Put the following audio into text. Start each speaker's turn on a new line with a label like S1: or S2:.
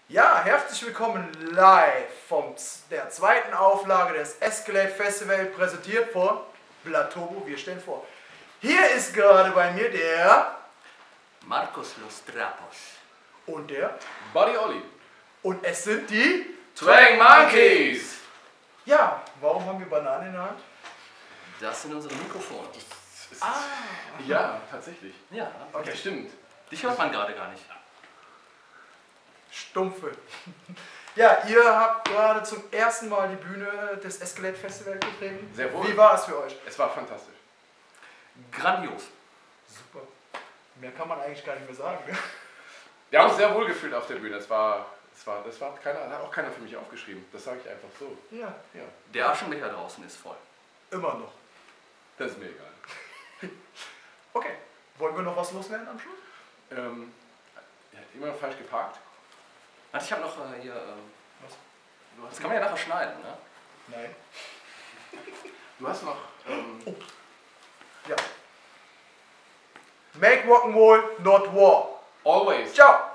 S1: Ja, herzlich willkommen live von der zweiten Auflage des Escalate Festival, präsentiert von Blatobo. Wir stellen vor. Hier ist gerade bei mir der
S2: Marcos Los Trapos
S1: und der
S3: Buddy Olli.
S1: und es sind die
S3: Twang Monkeys!
S1: Ja, warum haben wir Bananen in der Hand?
S2: Das sind unsere Mikrofone.
S3: Ja, tatsächlich.
S2: Ja,
S1: Okay,
S3: Stimmt.
S2: dich hört man gerade gar nicht.
S1: Stumpfe. Ja, ihr habt gerade zum ersten Mal die Bühne des Escalate Festival betreten.
S3: Sehr wohl.
S1: Wie war es für euch?
S3: Es war fantastisch.
S2: Grandios.
S1: Super. Mehr kann man eigentlich gar nicht mehr sagen. Ne?
S3: Wir haben uns sehr wohl gefühlt auf der Bühne. Das hat auch keiner für mich aufgeschrieben. Das sage ich einfach so.
S1: Ja,
S3: Ja,
S2: Der Aschenbecher draußen ist voll.
S1: immer noch.
S3: das ist mir egal.
S1: Okay, wollen wir noch was loswerden am Schluss?
S3: Er hat immer falsch geparkt.
S2: Warte, ich habe noch hier.
S1: Was?
S2: Das kann man ja nachher schneiden, ne?
S1: Nein.
S3: Du hast noch.
S1: Ja. Make Rock'n'Roll, not war.
S3: Always.
S1: Ciao.